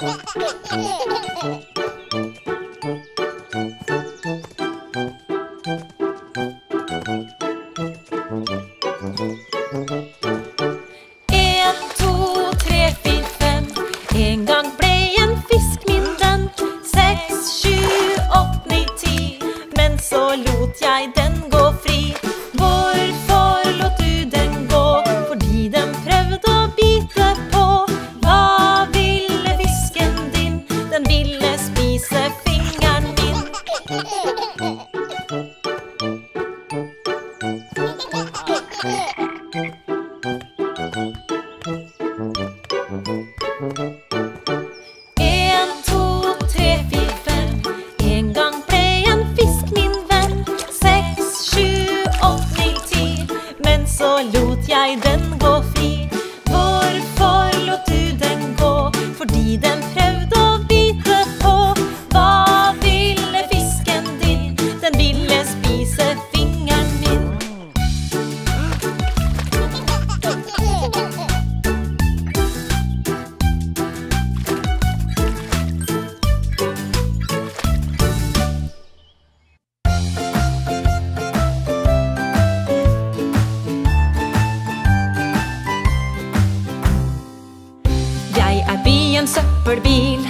søppelbil.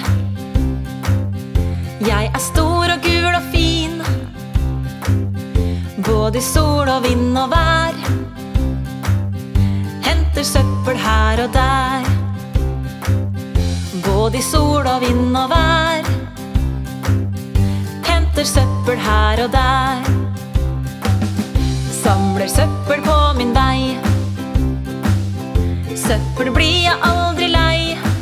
Jeg er stor og gul og fin, både i sol og vind og vær. Henter søppel her og der, både i sol og vind og vær. Henter søppel her og der, samler søppel på min vei. Søppel blir jeg aldri lei,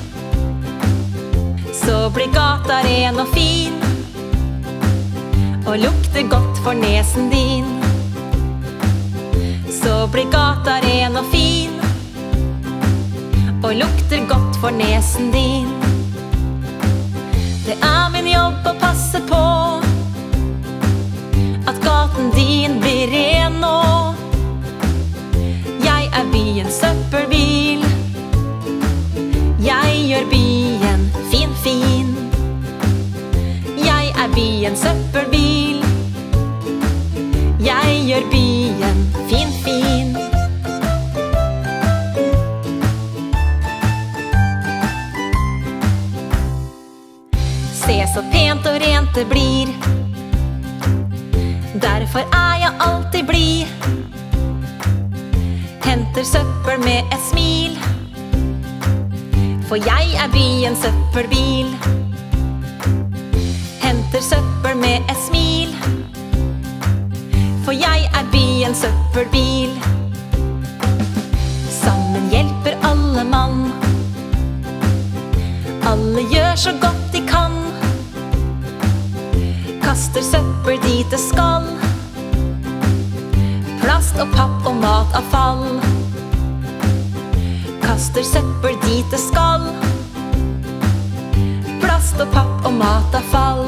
så blir gata ren og fin, og lukter godt for nesen din. Så blir gata ren og fin, og lukter godt for nesen din. Det er min jobb å passe på at gaten din blir ren nå. Jeg er byens søppelbil, jeg gjør byen fin, fin. Jeg er byens søppelbil, jeg gjør byen fin, fin. Se så pent og rent det blir, derfor er jeg alltid blid. Henter søppel med et smil, for jeg er byens søppelbil. Henter søppel med et smil, for jeg er byens søppelbil. Sammen hjelper alle mann, alle gjør så godt de kan. Kaster søppel dit det skal, plast og papp og matavfall. Kaster søppel dit det skal, plast og papp og matavfall.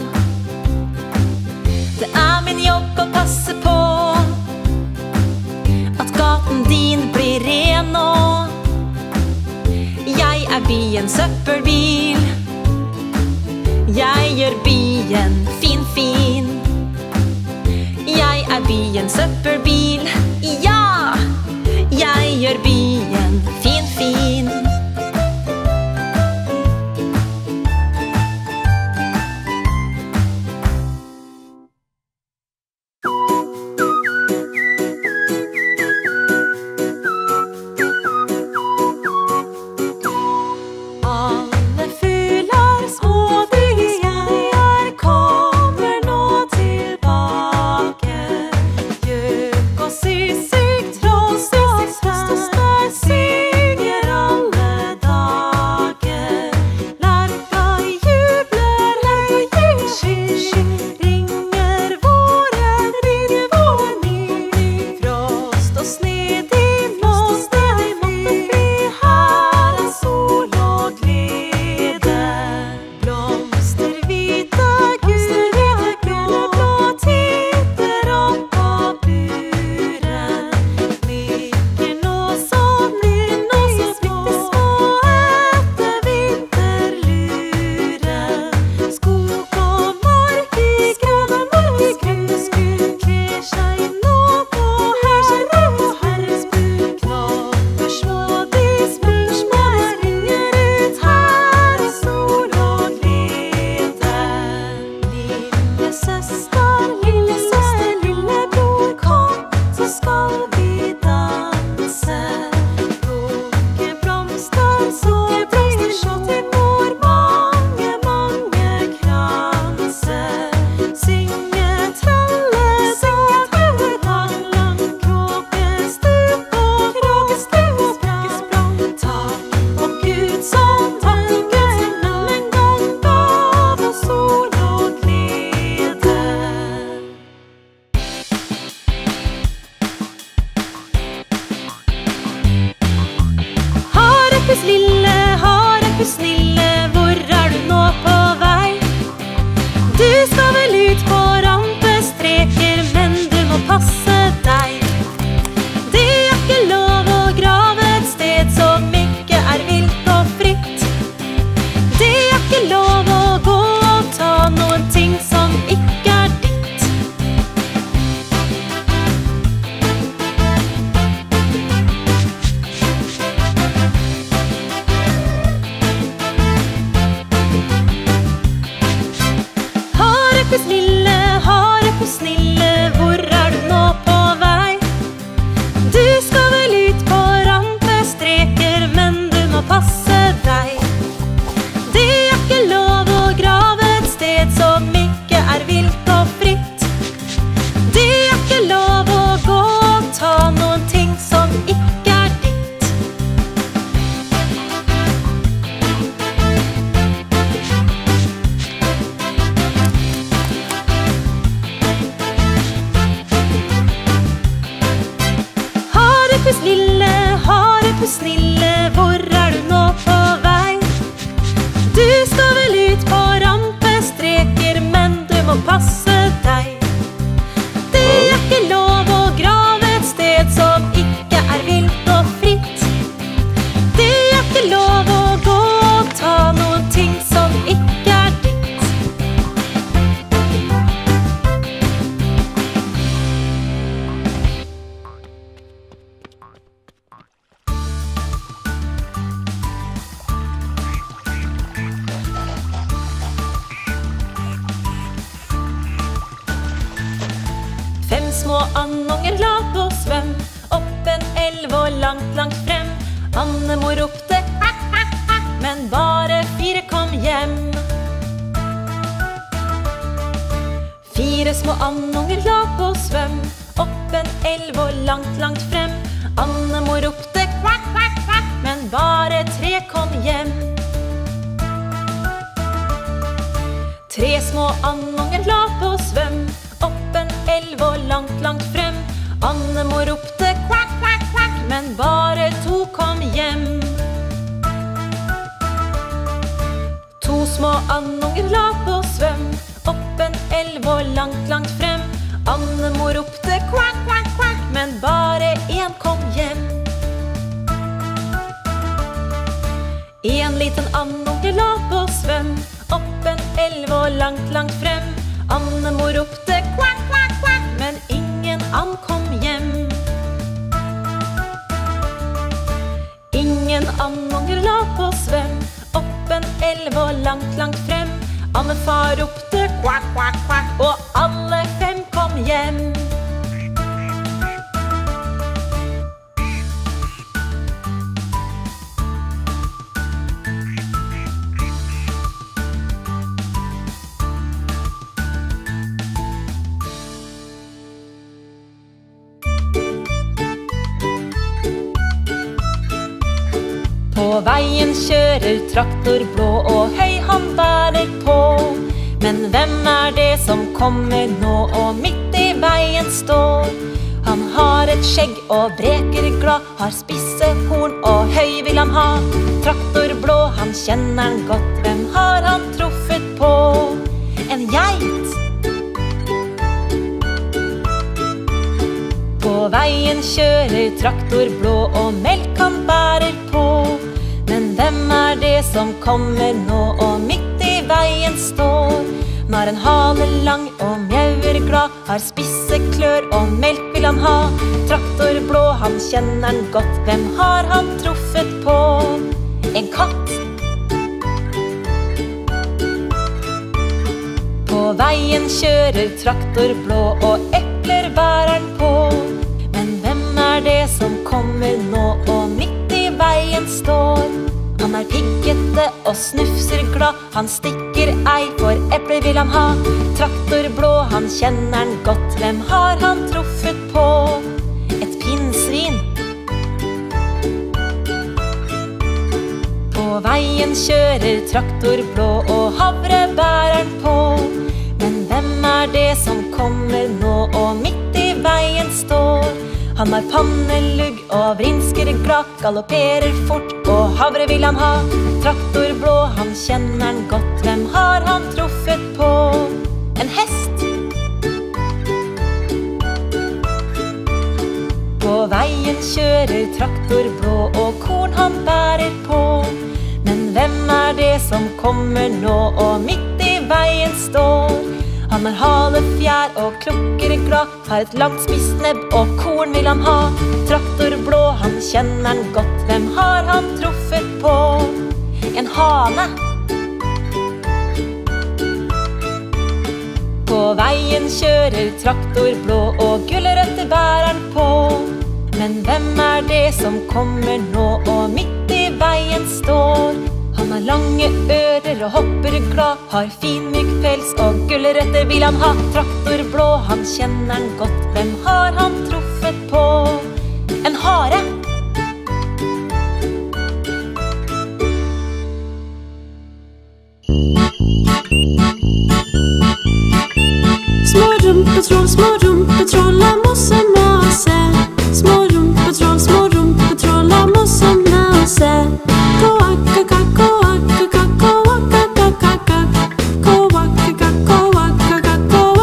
Det er min jobb å passe på at gaten din blir ren nå. Jeg er byens søppelbil, jeg gjør byen fin, fin. Jeg er byens søppelbil, ja! Jeg gjør byen fin, fin. Syk, tross, passe deg. Det er ikke lov å grave et sted som ikke er vilt og fritt. Det er ikke lov å gå og ta noen ting som ikke er ditt. Fem små andunger la på svøm opp en elv og langt, langt frem. Andemor ropte kvakk, kvakk, kvakk, men bare 4 kom hjem. 4 små andunger la på svøm opp en elv og langt, langt frem. Andemor ropte kvakk, kvakk, kvakk, men bare 3 kom hjem. 3 små andunger la på svøm opp en elv og langt, langt frem. Andemor ropte kvakk, kvakk, kvakk, men bare 2 kom hjem. 2 små andunger la på svøm opp en elv og langt, langt frem. Andemor ropte kvakk, kvakk, kvakk, men bare 1 kom hjem. 1 liten andunge la på svøm opp en elv og langt, langt frem. Andemor ropte kvakk, kvakk, kvakk, men ingen and kom hjem. Ingen andunger la på svøm opp en elv og langt, langt frem. Andefar ropte kvakk, kvakk, kvakk, og alle 5 kom hjem. På veien kjører traktor blå, og høy han bærer på. Men hvem er det som kommer nå, og midt i veien står? Han har et skjegg og breker glad, har spisse horn og høy vil han ha. Traktor blå, han kjenner han godt, hvem har han truffet på? En geit. På veien kjører traktor blå, og melk han bærer på. Men hvem er det som kommer nå, og midt i veien står? Han har en hale lang og mjauer glad, har spisse klør og melk vil han ha. Traktor blå, han kjenner han godt, hvem har han truffet på? En katt. På veien kjører traktor blå, og epler bærer han på. Men hvem er det som kommer nå, og midt i veien står? Han er piggete og snufser glad, han stikker ei, for epler vil han ha. Traktor blå, han kjenner han godt, hvem har han truffet på? Et pinnsvin. På veien kjører traktor blå, og havre bærer han på. Men hvem er det som kommer nå, og midt i veien står? Han har pannelugg og vrinsker glad, galopperer fort og havre vil han ha. Traktor blå, han kjenner han godt, hvem har han truffet på? En hest. På veien kjører traktor blå, og korn han bærer på. Men hvem er det som kommer nå, og midt i veien står? Han har hale, fjær og klukker glad, har et langt spisst nebb og korn vil han ha. Traktor blå, han kjenner han godt, hvem har han truffet på? En hane. På veien kjører traktor blå, og gulrøtter bærer han på. Men hvem er det som kommer nå, og midt i veien står? Han har lange ører og hopper glad, har fin myk pels og gulrøtter vil han ha. Traktor blå, han kjenner han godt, hvem har han truffet på? En hare. Små rumpetroll, la mosse mase. Små rumpetroll, la mosse mase. Koakaka, koakaka, koakaka, koakaka, koakaka,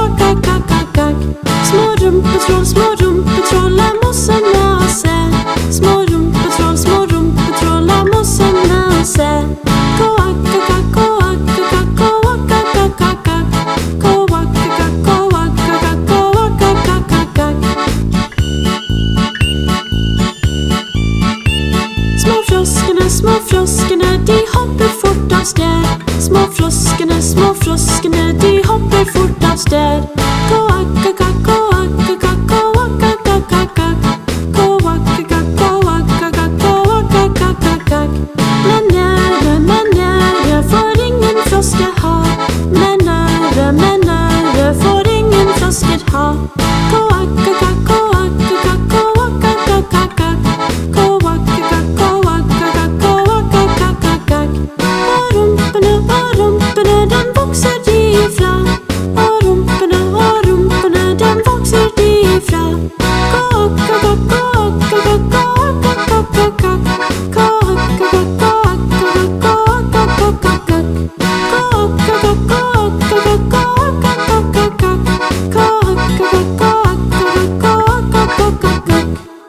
av sted. Små froskene, de hopper fort av sted. Koakakak, koakakak, koakakakakak. Koakakak, koakakak, koakakakakak. Men nære får ingen frosker ha. Men nære får ingen frosker ha. Koakakak, koakakak, koakakakakak. Koakakak, koakakak, koakakakakak. Og rumpene, den vokser de ifra. Og rumpene, den vokser de ifra. Koakakak, koakakak, koakakakakak. Koakakak, koakakak, koakakakakak. Koakakak, koakakak, koakakakakak. Koakakak, koakakak, koakakakakak.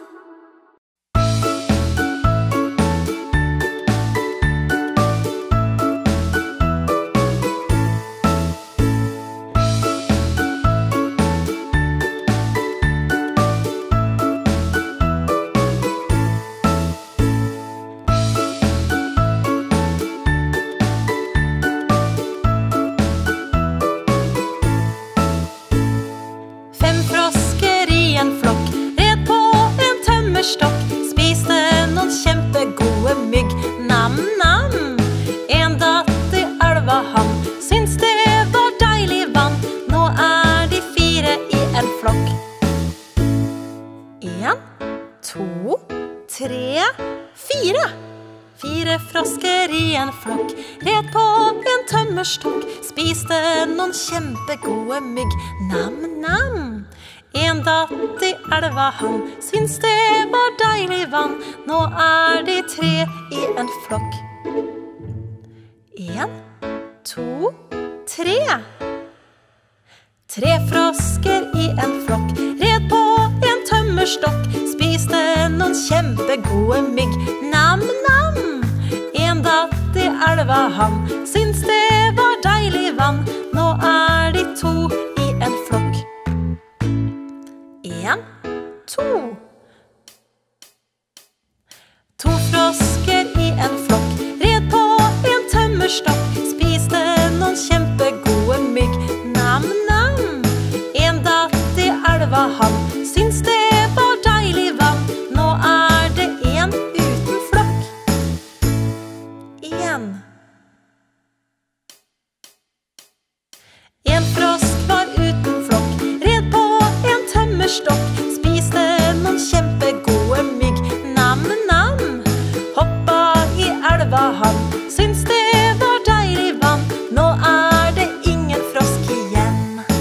Fem frosker i en flokk red på en tømmerstokk. Spiste noen kjempegode mygg. Nam-nam. En datt i elva han syns det var deilig vann. Nå er de 4 i en flokk. 1, 2, 3, 4. 4 frosker i en flokk red på en tømmerstokk. Spiste noen kjempegode mygg. Nam-nam. En datt i elva han syns det var deilig vann. Nå er de 3 i en flokk. 1, 2, 3. 3 frosker i en flokk red på en tømmerstokk. Spiste noen kjempegode mygg. Nam-nam. En datt i elva han syns det var deilig vann. Nå er de 2 i en flokk. 1, 2. 2 frosker i en flokk red på en tømmerstokk. Spiste noen kjempegode mygg. Nam-nam. En datt i elva han syns det var deilig vann. Nå er det 1 uten flokk. 1. En frosk var uten flokk red på en tømmerstokk. Spiste noen kjempegode mygg. Nam-nam. Hoppa i elva han syns det var deilig vann. Nå er det ingen frosk igjen.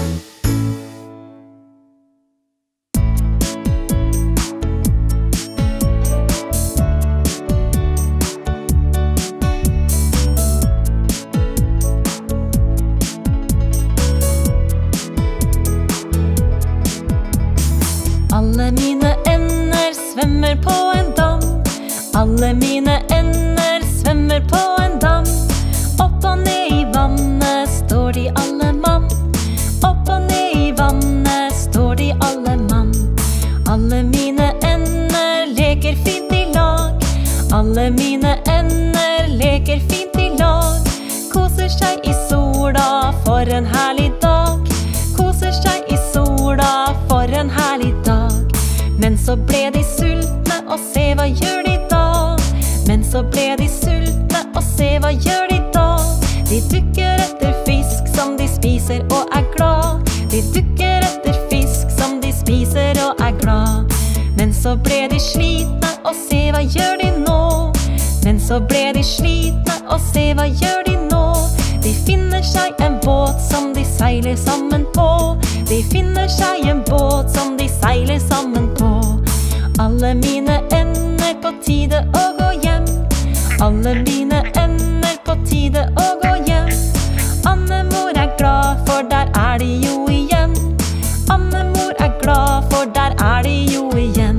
Alle mine ender svømmer på en dam. Alle mine ender svømmer på en dam. Opp og ned i vannet står de alle mann. Opp og ned i vannet står de alle mann. Alle mine ender leker fint i lag. Alle mine ender leker fint i lag. Koser seg i sola for en herlig dag. Koser seg i sola for en herlig dag. Men så ble de sultne, og se hva gjør de da? Men så ble de sultne, og se hva gjør de da? De dukker etter fisk som de spiser og er glad. De dukker etter fisk som de spiser og er glad. Men så ble de slitne, og se hva gjør de nå? Men så ble de slitne, og se hva gjør de nå? De finner seg en båt som de seiler sammen på. De finner seg en båt som de seiler sammen på. Alle mine ender på tide å gå hjem. Alle mine ender på tide å gå hjem. Annemor er glad, for der er de jo igjen. Annemor er glad, for der er de jo igjen.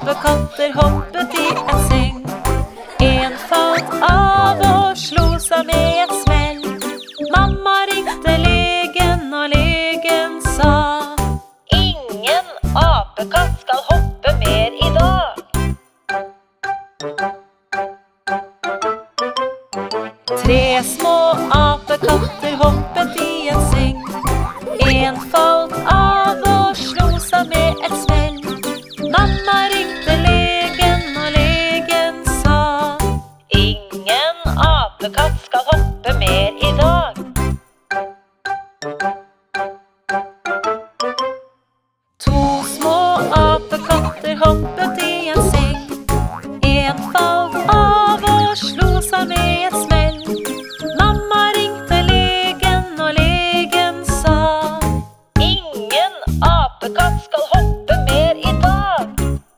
apekatter hoppet i en seng. En falt av og slo seg med et smell. Mamma ringte legen, og legen sa: ingen apekatt skal hoppe mer i dag. 3 små apekatter hoppet i en seng. En falt av og slo seg med et smell. Mamma ringte legen, og legen sa: ingen apekatt skal hoppe mer i dag. 2 små apekatter hoppet i en seng. En falt av og slo seg med et smell. Mamma ringte legen, og legen sa: ingen apekatt skal hoppe mer i dag.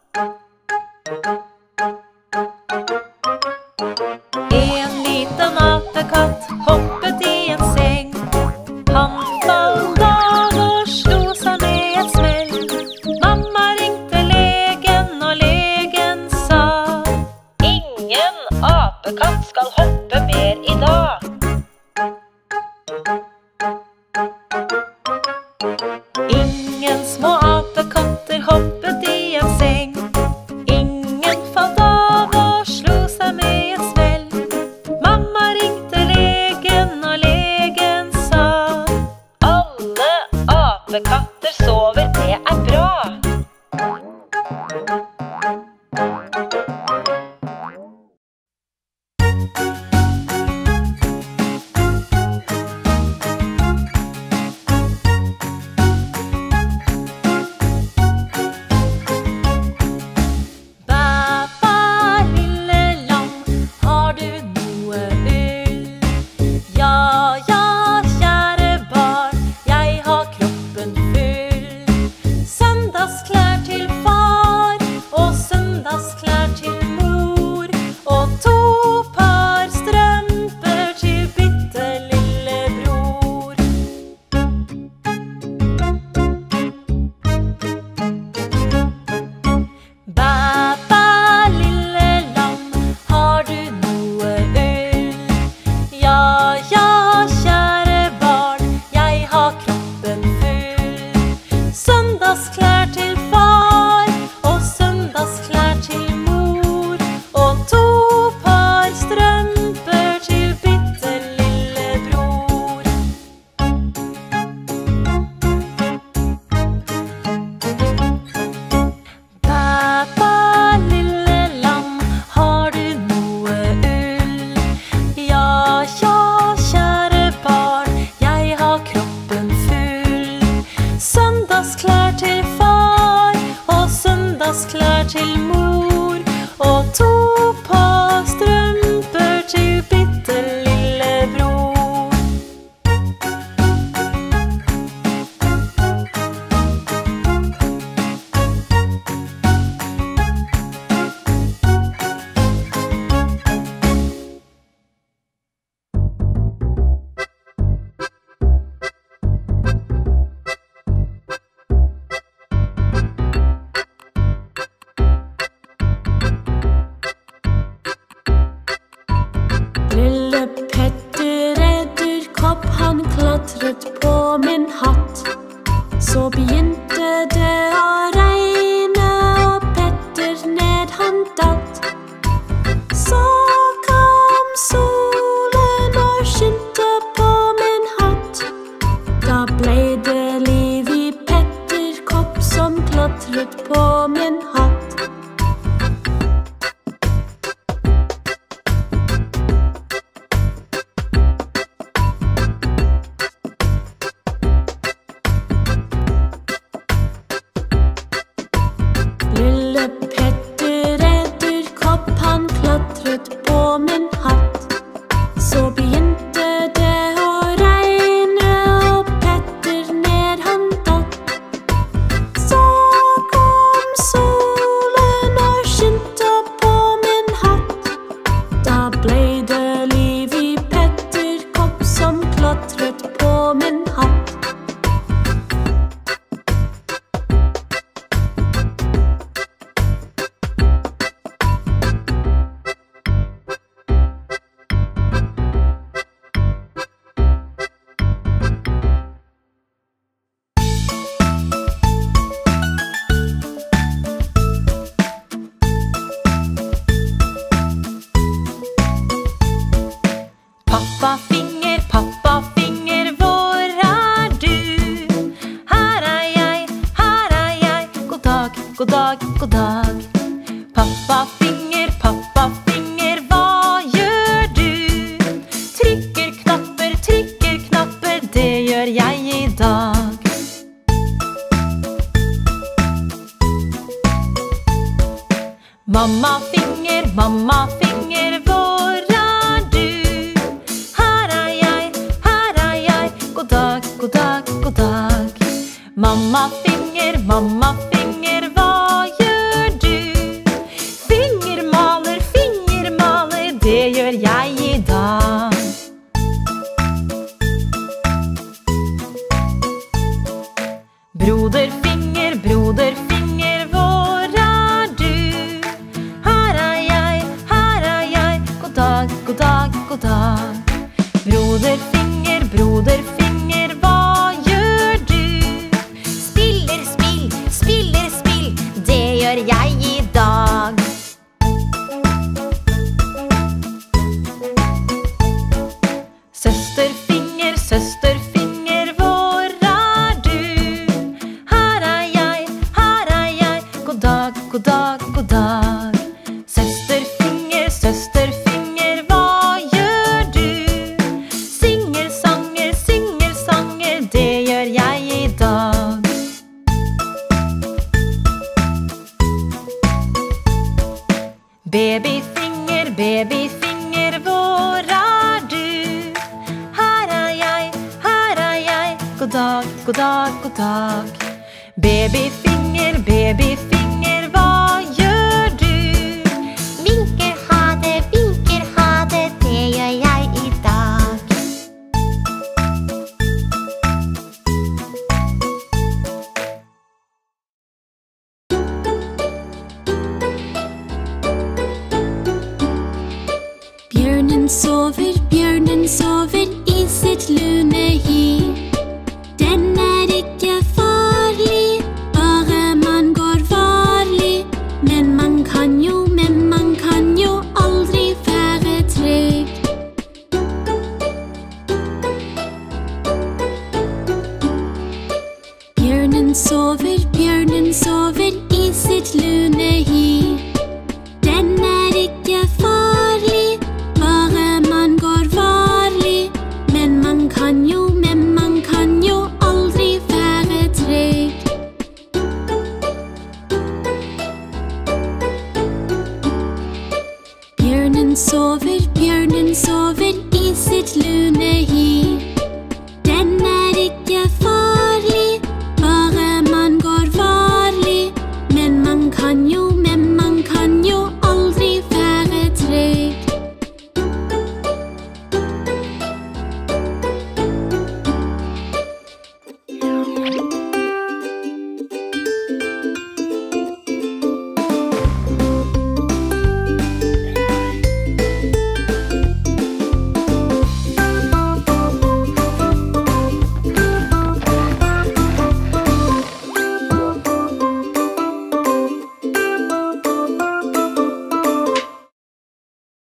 En liten apekatt hoppet i en seng. Han falt av og slo seg med et smell. Mamma ringte legen, og legen sa: ingen apekatt skal hoppe mer i dag. Ingen små apekatter hoppet i en seng. Ingen falt av og slo seg med et smell. Mamma ringte legen, og legen sa: alle apekatter sover, det er bra. dag. Mamma finger, hvor er du? Her er jeg, god dag, god dag, god dag. Mamma finger, hva gjør du? Fingermaler, det gjør jeg i dag. Broder finger, hvor er du? Her er jeg, god dag, god dag, god dag. Broder finger, hva gjør du? Spiller spill, det gjør jeg i dag. Søster finger, hvor er du? Her er jeg, god dag, god dag, god dag. Søster finger, hva gjør du? Synger sanger, det gjør jeg i dag. Baby finger, hvor er du? Her er jeg, god dag, god dag, god dag. Baby finger, hva gjør du? Vinker ha det, det gjør jeg i dag. Bjørnen sover i sitt lune hi. Den er ikke farlig, bare man går varlig. Men man kan jo aldri være trygg. Bjørnen sover